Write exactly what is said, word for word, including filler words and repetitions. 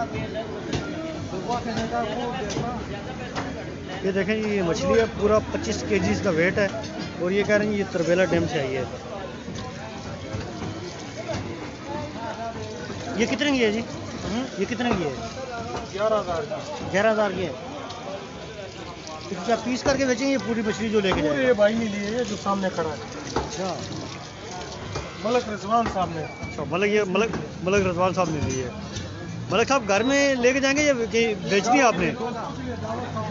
ये देखें, ये मछली है, पूरा पच्चीस केजी इसका वेट है और ये कह रहे हैं ये तरबेला डैम से आई है। ये कितने की है जी? ये कितने की है? ग्यारह हज़ार की। ग्यारह हज़ार की है। तो क्या पीस करके बेचेंगे ये पूरी मछली जो लेके जाएंगे? ये भाई मिली है जो सामने खड़ा है। अच्छा, मलक रिजवान साहब ने। अच्छा, मलक ये मलक मलक रिजवान साहब ने ली है। मलक साहब घर में लेके जाएंगे या बेचनी है आपने?